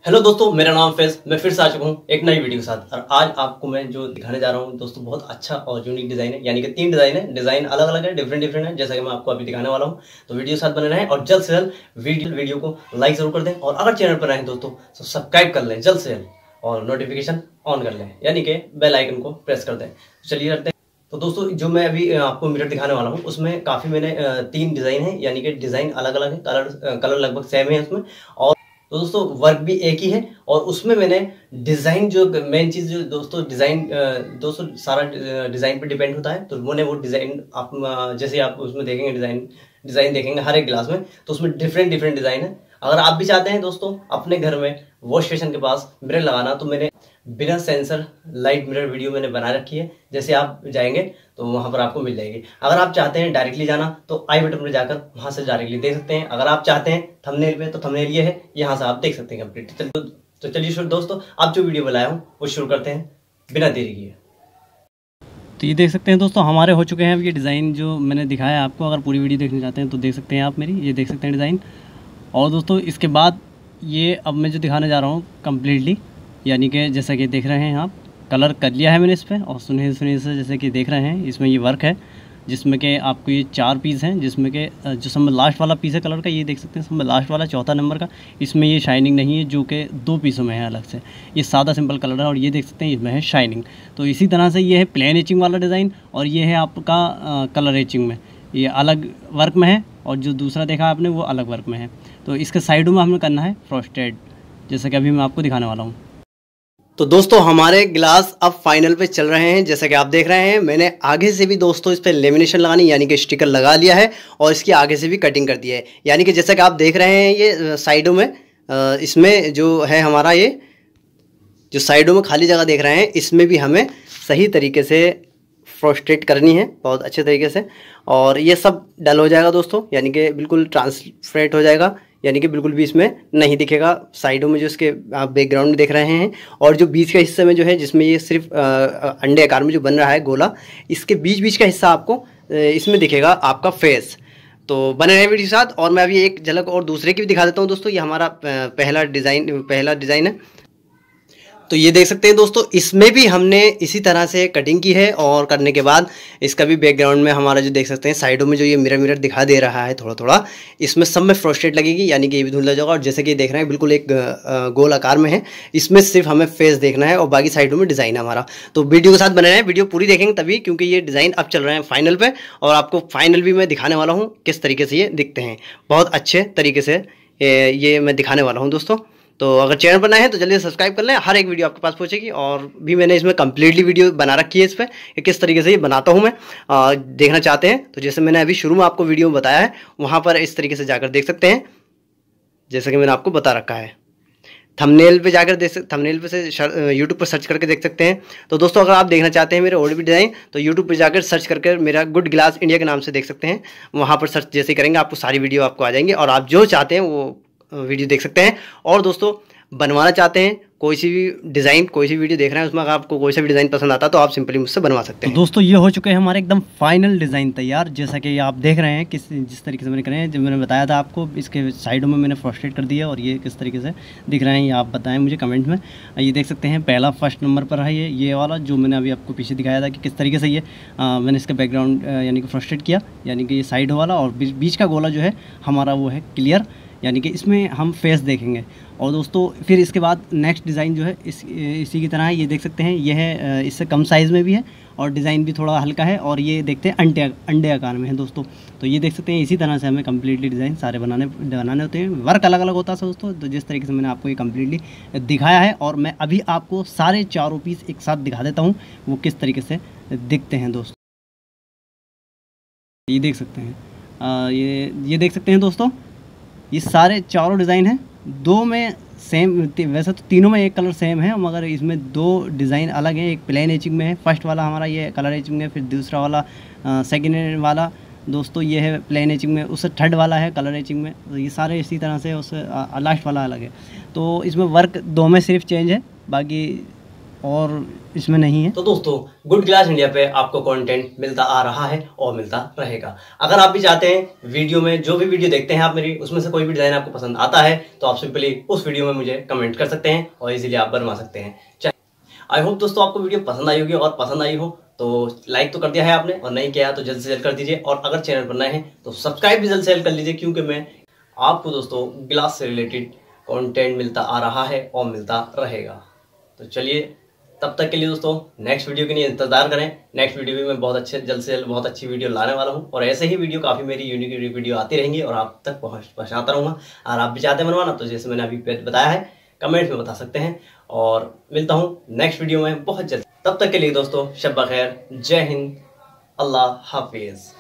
Hello दोस्तों, मेरा नाम फैज। मैं फिर से आ चुका हूँ एक नई वीडियो के साथ। और आज आपको मैं जो दिखाने जा रहा हूँ दोस्तों, बहुत अच्छा और यूनिक डिज़ाइन है। यानी कि 3 डिज़ाइन है। डिज़ाइन अलग अलग है, डिफरेंट है, जैसा कि मैं आपको अभी दिखाने वाला हूँ। तो वीडियो साथ बने रहें और जल्द से जल्द वीडियो को लाइक जरूर कर दें। और अगर चैनल पर रहें दोस्तों तो सब्सक्राइब कर लें जल्द से जल्द और नोटिफिकेशन ऑन कर लें, यानी कि बेल आइकन को प्रेस कर दें। चलिए करते हैं। तो दोस्तों, जो मैं अभी आपको मिरर दिखाने वाला हूँ उसमें काफ़ी मैंने 3 डिज़ाइन है, यानी कि डिज़ाइन अलग अलग है, कलर लगभग सेम है उसमें। और तो दोस्तों वर्क भी एक ही है। और उसमें मैंने डिज़ाइन, जो मेन चीज़ जो दोस्तों डिज़ाइन, दोस्तों सारा डिज़ाइन पर डिपेंड होता है। तो मैंने वो डिज़ाइन आप जैसे आप उसमें देखेंगे, डिज़ाइन देखेंगे हर एक ग्लास में, तो उसमें डिफरेंट डिज़ाइन है। अगर आप भी चाहते हैं दोस्तों अपने घर में वॉश बेसिन के पास मिरर लगाना, तो मैंने बिना सेंसर लाइट मिरर वीडियो मैंने बना रखी है। जैसे आप जाएंगे तो वहां पर आपको मिल जाएगी। अगर आप चाहते हैं डायरेक्टली जाना तो आई बटन पर जाकर वहां से डायरेक्टली देख सकते हैं। अगर आप चाहते हैं थंबनेल पे, तो थंबनेल ये है, यहाँ से आप देख सकते हैं कंप्लीट। तो चलिए शुरू दोस्तों, आप जो वीडियो बनाया हूँ वो शुरू करते हैं बिना देरी किए। तो ये देख सकते हैं दोस्तों, हमारे हो चुके हैं अब ये डिज़ाइन जो मैंने दिखाया आपको। अगर पूरी वीडियो देखना चाहते हैं तो देख सकते हैं आप मेरी, ये देख सकते हैं डिज़ाइन। और दोस्तों इसके बाद ये अब मैं जो दिखाने जा रहा हूँ कम्प्लीटली, यानी कि जैसा कि देख रहे हैं आप, कलर कर लिया है मैंने इस पर। और सुनिए से जैसे कि देख रहे हैं, इसमें ये वर्क है जिसमें कि आपको ये 4 पीस हैं, जिसमें कि जो सब में लास्ट वाला पीस है कलर का, ये देख सकते हैं सब में लास्ट वाला चौथा नंबर का। इसमें ये शाइनिंग नहीं है, जो कि 2 पीसों में है अलग से। ये सादा सिंपल कलर है और ये देख सकते हैं इसमें है शाइनिंग। तो इसी तरह से ये है प्लेन एचिंग वाला डिज़ाइन, और ये है आपका कलर एचिंग में, ये अलग वर्क में है। और जो दूसरा देखा आपने वो अलग वर्क में है। तो इसके साइडों में हमें करना है फ्रॉस्टेड, जैसा कि अभी मैं आपको दिखाने वाला हूँ। तो दोस्तों हमारे ग्लास अब फाइनल पे चल रहे हैं। जैसा कि आप देख रहे हैं, मैंने आगे से भी दोस्तों इस पे लेमिनेशन लगानी, यानी कि स्टिकर लगा लिया है। और इसकी आगे से भी कटिंग कर दिया है। यानी कि जैसा कि आप देख रहे हैं, ये साइडों में इसमें जो है हमारा, ये जो साइडों में खाली जगह देख रहे हैं, इसमें भी हमें सही तरीके से फ्रॉस्टेट करनी है, बहुत अच्छे तरीके से। और ये सब डल हो जाएगा दोस्तों, यानी कि बिल्कुल ट्रांसपेरेंट हो जाएगा, यानी कि बिल्कुल भी इसमें नहीं दिखेगा साइडों में जो इसके आप बैकग्राउंड में देख रहे हैं। और जो बीच का हिस्से में जो है, जिसमें ये सिर्फ अंडे आकार में जो बन रहा है गोला, इसके बीच का हिस्सा आपको इसमें दिखेगा आपका फेस। तो बने रहे वीडियो के साथ। और मैं अभी एक झलक और दूसरे की भी दिखा देता हूँ दोस्तों। ये हमारा पहला डिज़ाइन है। तो ये देख सकते हैं दोस्तों, इसमें भी हमने इसी तरह से कटिंग की है। और करने के बाद इसका भी बैकग्राउंड में हमारा जो देख सकते हैं साइडों में जो ये मिरर दिखा दे रहा है थोड़ा थोड़ा, इसमें सब में फ्रॉस्टेड लगेगी, यानी कि ये भी धुंधला जाएगा। और जैसे कि देख रहे हैं बिल्कुल एक गोल आकार में है। इसमें सिर्फ हमें फेस देखना है और बाकी साइडों में डिज़ाइन है हमारा। तो वीडियो के साथ बने रहें, वीडियो पूरी देखेंगे तभी, क्योंकि ये डिज़ाइन अब चल रहे हैं फाइनल पे। और आपको फाइनल भी मैं दिखाने वाला हूँ किस तरीके से ये दिखते हैं, बहुत अच्छे तरीके से ये मैं दिखाने वाला हूँ दोस्तों। तो अगर चैनल पर नए हैं तो जल्दी सब्सक्राइब कर लें, हर एक वीडियो आपके पास पहुंचेगी। और भी मैंने इसमें कम्प्लीटली वीडियो बना रखी है इस पर, कि किस तरीके से ये बनाता हूं मैं। देखना चाहते हैं तो जैसे मैंने अभी शुरू में आपको वीडियो में बताया है, वहां पर इस तरीके से जाकर देख सकते हैं, जैसे कि मैंने आपको बता रखा है। थंबनेल पे जाकर थंबनेल पे से यूट्यूब पर सर्च करके देख सकते हैं। तो दोस्तों अगर आप देखना चाहते हैं मेरे और भी डिज़ाइन, तो यूट्यूब पर जाकर सर्च करके मेरा गुड ग्लास इंडिया के नाम से देख सकते हैं। वहाँ पर सर्च जैसे करेंगे आपको सारी वीडियो आपको आ जाएंगी, और आप जो चाहते हैं वो वीडियो देख सकते हैं। और दोस्तों बनवाना चाहते हैं कोई सी भी डिज़ाइन, कोई सी वीडियो देख रहे हैं उसमें अगर आपको कोई सा भी डिज़ाइन पसंद आता है तो आप सिंपली मुझसे बनवा सकते हैं। तो दोस्तों ये हो चुके हैं हमारे एकदम फाइनल डिज़ाइन तैयार, जैसा कि आप देख रहे हैं जिस तरीके से मैंने करे हैं। जब मैंने बताया था आपको, इसके साइडों में मैंने फ्रॉस्टेड कर दिया। और ये किस तरीके से दिख रहे हैं ये आप बताएं मुझे कमेंट में। ये देख सकते हैं पहला फर्स्ट नंबर पर है ये वाला, जो मैंने अभी आपको पीछे दिखाया था कि किस तरीके से ये मैंने इसका बैकग्राउंड यानी कि फ्रॉस्टेड किया, यानी कि ये साइड वाला। और बीच का गोला जो है हमारा वो है क्लियर, यानी कि इसमें हम फेस देखेंगे। और दोस्तों फिर इसके बाद नेक्स्ट डिज़ाइन जो है इसी की तरह है। ये देख सकते हैं, ये है इससे कम साइज़ में भी है और डिज़ाइन भी थोड़ा हल्का है। और ये देखते हैं अंडे आकार में है दोस्तों। तो ये देख सकते हैं, इसी तरह से हमें कम्प्लीटली डिज़ाइन सारे बनाने होते हैं। वर्क अलग अलग होता है दोस्तों। तो जिस तरीके से मैंने आपको ये कम्प्लीटली दिखाया है, और मैं अभी आपको सारे चारों पीस एक साथ दिखा देता हूँ वो किस तरीके से दिखते हैं दोस्तों। ये देख सकते हैं, ये देख सकते हैं दोस्तों, ये सारे चारों डिज़ाइन हैं। 2 में सेम, वैसे तो तीनों में एक कलर सेम है, मगर इसमें 2 डिज़ाइन अलग हैं। एक प्लेन एचिंग में है, फर्स्ट वाला हमारा ये कलर एचिंग है। फिर दूसरा वाला सेकेंड वाला दोस्तों ये है प्लेन एचिंग में, उससे थर्ड वाला है कलर एचिंग में। तो ये सारे इसी तरह से, उससे लास्ट वाला अलग है। तो इसमें वर्क 2 में सिर्फ चेंज है, बाकी और इसमें नहीं है। तो दोस्तों गुड ग्लास इंडिया पे आपको कंटेंट मिलता आ रहा है और मिलता रहेगा। अगर आप भी चाहते हैं वीडियो में जो भी वीडियो देखते हैं आप मेरी, उसमें से कोई भी डिजाइन आपको पसंद आता है तो आप सिंपली उस वीडियो में मुझे कमेंट कर सकते हैं और इजीली आप बनवा सकते हैं। आई होप दोस्तों आपको वीडियो पसंद आई होगी, और पसंद आई हो तो लाइक तो कर दिया है आपने, और नहीं किया तो जल्द से जल्द कर दीजिए। और अगर चैनल पर नए हैं तो सब्सक्राइब भी जल्द से जल्द कर लीजिए, क्योंकि मैं आपको दोस्तों ग्लास से रिलेटेड कंटेंट मिलता आ रहा है और मिलता रहेगा। तो चलिए तब तक के लिए दोस्तों नेक्स्ट वीडियो के लिए इंतजार करें। नेक्स्ट वीडियो भी मैं बहुत जल्द से जल्द बहुत अच्छी वीडियो लाने वाला हूं, और ऐसे ही वीडियो काफ़ी मेरी यूनिक वीडियो आती रहेंगी और आप तक पहुंचाता रहूँगा। और आप भी चाहते हैं बनवाना तो जैसे मैंने अभी बताया है कमेंट्स में बता सकते हैं, और मिलता हूँ नेक्स्ट वीडियो में बहुत जल्द। तब तक के लिए दोस्तों शब्बा खैर, जय हिंद, अल्लाह हाफिज़।